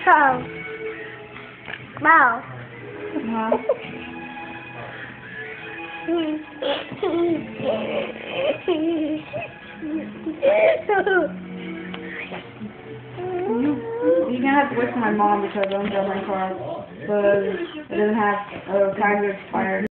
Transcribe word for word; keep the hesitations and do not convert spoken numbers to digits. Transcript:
Wow. Wow. Huh? You, you're gonna have to wait for my mom because I don't got my car, but it doesn't have a tag expired.